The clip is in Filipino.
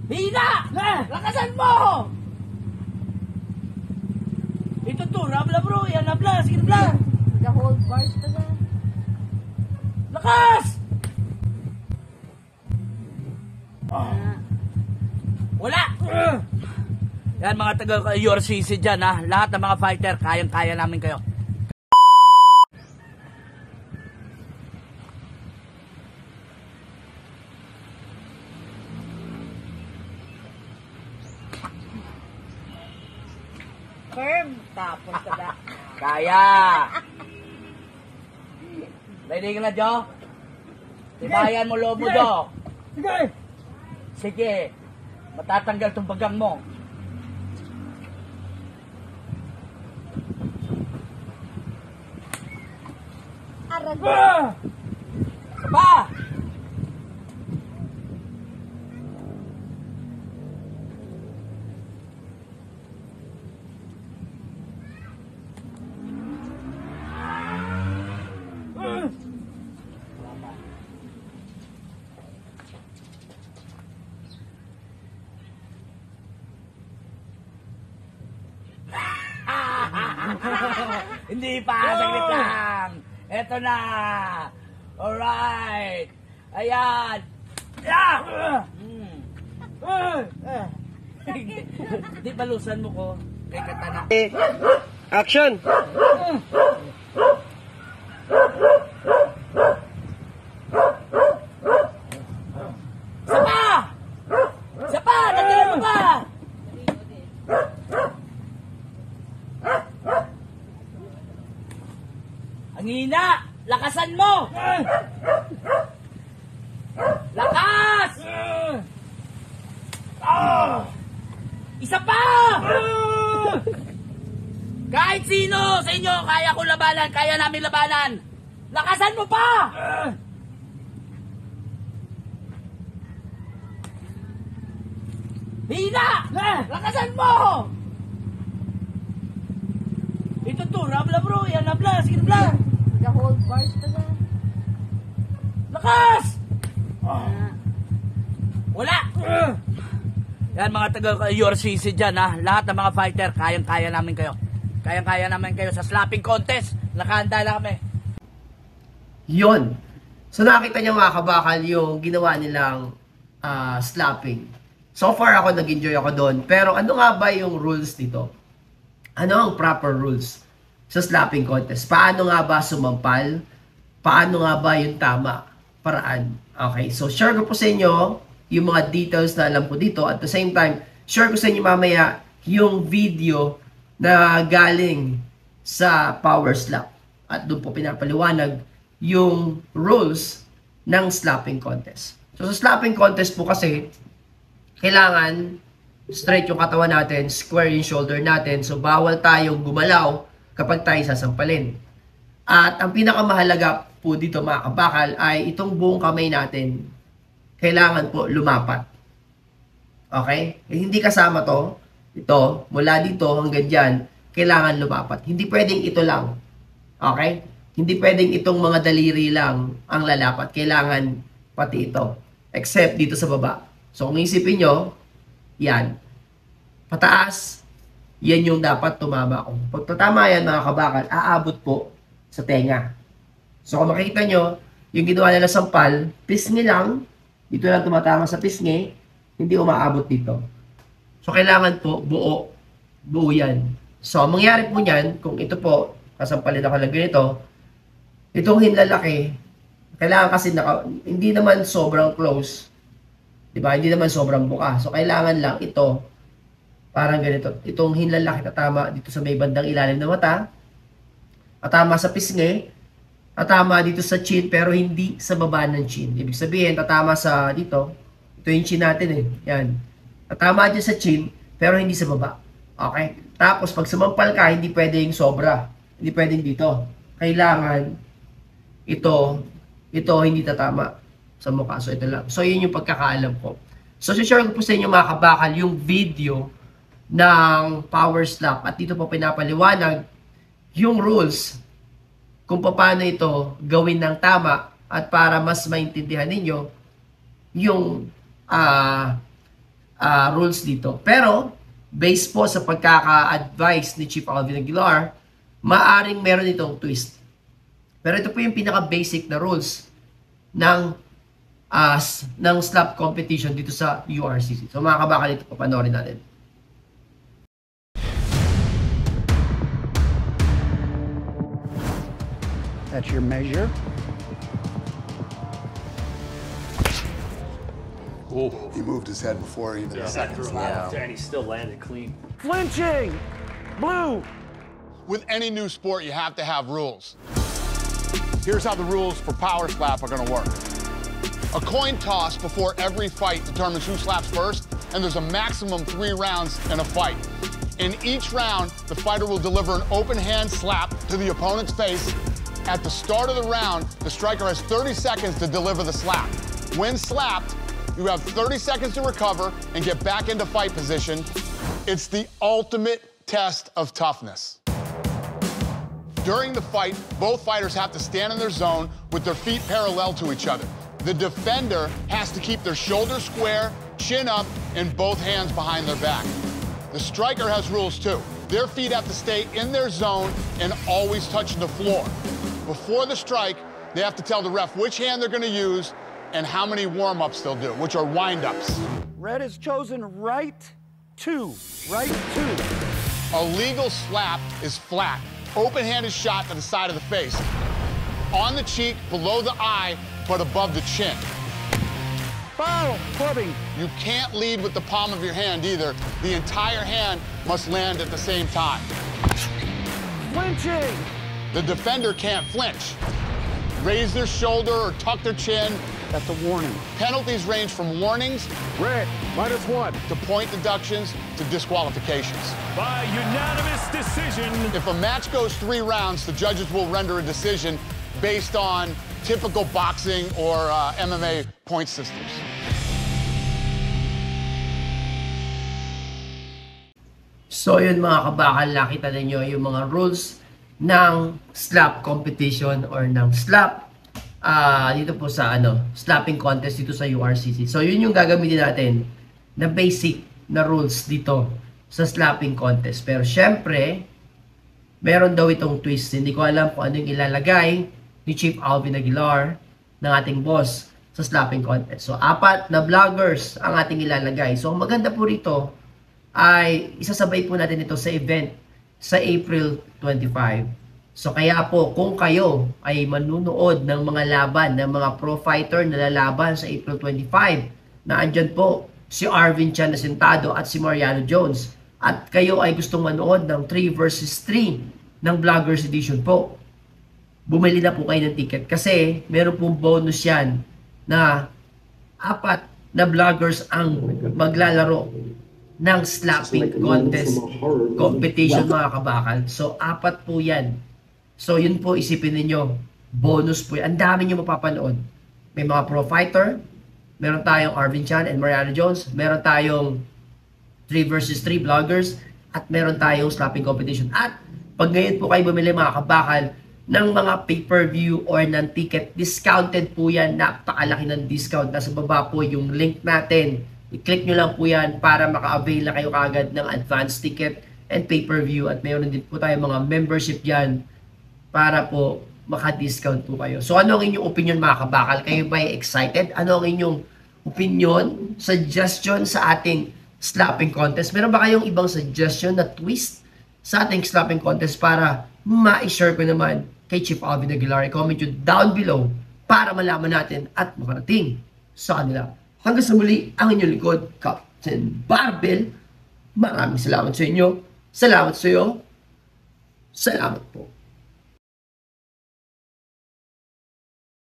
Hina! Lakasan mo! Ito to, rabla bro. Yan, rabla. Sige, rabla. The whole bars pa na. Lakas! Wala! Yan mga taga Urcc dyan ha. Lahat ng mga fighter, kayang-kaya namin kayo. Firm. Tapos ka na. Kaya! Ready ka na, Jo? Tibayan mo loob mo, Jo. Sige! Sige. Matatanggal tong bagang mo. Aral. Pa! Hindi pa, saglit lang. Eto na. Alright. Ayan. Di balusan mo ko kay katana. Action! Sapa! Sapa! Nagdalan mo pa! Ang hina! Lakasan mo! Lakas! Isa pa! Kahit sino sa inyo, kaya ko labanan, kaya namin labanan. Lakasan mo pa! Hina! Lakasan mo! Ito to, rabla bro. Yan, rabla. Sige, rabla. The whole bars pa na. Lakas! Wala! Yan mga taga Urcc dyan ha. Lahat ng mga fighter, kayang-kaya namin kayo. Kayang-kaya namin kayo sa slapping contest. Nakahanda na kami. Yon. So nakita niyo mga kabakal yung ginawa nilang slapping. So far ako nag-enjoy ako doon. Pero ano nga ba yung rules dito? Ano ang proper rules sa slapping contest? Paano nga ba sumampal? Paano nga ba yung tama paraan? Okay, so share ko po sa inyo yung mga details na alam ko dito. At the same time, share ko sa inyo mamaya yung video na galing sa power slap. At doon po pinapaliwanag yung rules ng slapping contest. So sa slapping contest po kasi, kailangan straight yung katawan natin, square yung shoulder natin. So bawal tayong gumalaw kapag tayo sasampalin. At ang pinakamahalaga po dito mga kabakal ay itong buong kamay natin kailangan po lumapat. Okay? Hindi kasama to. Ito, mula dito hanggang dyan, kailangan lumapat. Hindi pwedeng ito lang. Okay? Hindi pwedeng itong mga daliri lang ang lalapat. Kailangan pati ito. Except dito sa baba. So kung isipin nyo, yan. Pataas, yan yung dapat tumama ko. Pag tatama yan mga kabakal, aabot po sa tenga. So kung makikita nyo, yung ginawa nila sampal, pisngi lang, dito lang tumatama sa pisngi, hindi umaabot dito. So kailangan po buo. Buo yan. So ang mangyari po niyan, kung ito po, kasampalin ako lang ganito, itong hinlalaki, kailangan kasi hindi naman sobrang close. Diba? Hindi naman sobrang buka. So kailangan lang ito, parang ganito. Itong hinlalaki tatama dito sa may bandang ilalim ng mata, tatama sa pisngi, tatama dito sa chin, pero hindi sa baba ng chin. Ibig sabihin, tatama sa dito, ito yung chin natin eh. Yan. Tatama dyan sa chin, pero hindi sa baba. Okay? Tapos, pag sumampal ka, hindi pwedeng sobra. Hindi pwedeng dito. Kailangan, ito hindi tatama sa mukha. So, ito lang. So, yun yung pagkakaalam ko. So, share ko po sa inyo mga kabakal yung video ng power slap. At dito po pinapaliwanag yung rules kung paano ito gawin ng tama at para mas maintindihan ninyo yung rules dito. Pero, based po sa pagkaka-advise ni Chief Alvin Aguilar, maaring meron itong twist. Pero ito po yung pinaka-basic na rules ng slap competition dito sa URCC. So mga kabakal, ito papanoorin natin. That's your measure. He moved his head before even the second slap. And he still landed clean. Flinching! Blue! With any new sport, you have to have rules. Here's how the rules for power slap are going to work. A coin toss before every fight determines who slaps first, and there's a maximum 3 rounds in a fight. In each round, the fighter will deliver an open hand slap to the opponent's face. At the start of the round, the striker has 30 seconds to deliver the slap. When slapped, you have 30 seconds to recover and get back into fight position. It's the ultimate test of toughness. During the fight, both fighters have to stand in their zone with their feet parallel to each other. The defender has to keep their shoulders square, chin up, and both hands behind their back. The striker has rules too. Their feet have to stay in their zone and always touching the floor. Before the strike, they have to tell the ref which hand they're going to use and how many warm-ups they'll do, which are wind-ups. Red has chosen right 2. Right 2. A legal slap is flat. Open-handed shot to the side of the face. On the cheek, below the eye, but above the chin. Foul! Clubbing. You can't lead with the palm of your hand either. The entire hand must land at the same time. Flinching! The defender can't flinch, raise their shoulder or tuck their chin. That's a warning. Penalties range from warnings Red, -1. to point deductions to disqualifications. By unanimous decision. If a match goes 3 rounds, the judges will render a decision based on typical boxing or MMA point systems. So yun mga kabakal, nakita ninyo yung mga rules ng slap competition or ng slap dito po sa slapping contest dito sa URCC. So yun yung gagamitin natin na basic na rules dito sa slapping contest. Pero syempre, meron daw itong twist. Hindi ko alam kung ano yung ilalagay ni Chief Alvin Aguilar ng ating boss sa slapping contest. So 4 na vloggers ang ating ilalagay. So ang maganda po rito ay isasabay po natin ito sa event sa April 25. So kaya po, kung kayo ay manunood ng mga laban, ng mga pro fighter na lalaban sa April 25, na andyan po si Arvin Chan Nasintado at si Mariano Jones, at kayo ay gustong manood ng 3 versus 3 ng Vloggers Edition po, bumili na po kayo ng ticket kasi meron pong bonus yan na 4 na vloggers ang maglalaro ng slapping contest competition mga kabakal. So 4 po yan. So yun po, isipin ninyo, bonus po yan. Ang dami nyo mapapanood. May mga pro fighter, meron tayong Arvin Chan and Mariano Jones, meron tayong 3 versus 3 vloggers, at meron tayong slapping competition. At pag ngayon po kayo bumili mga kabakal ng mga pay-per-view or ng ticket, discounted po yan. Napakalaki ng discount. Nasa baba po yung link natin. I-click nyo lang po yan para maka-avail na kayo kagad ng advance ticket and pay-per-view. At mayroon din po tayo mga membership dyan para po maka-discount po kayo. So ano ang inyong opinion mga kabakal? Kayo ba excited? Ano ang inyong opinion, suggestion sa ating slapping contest? Meron ba kayong ibang suggestion na twist sa ating slapping contest para ma-share ko naman kay Chief Alvin Aguilar? I-comment nyo down below para malaman natin at makarating sa kanila. Hanggang sa muli, ang inyong likod, Captain Barbell. Maraming salamat sa inyo. Salamat sa iyo. Salamat po.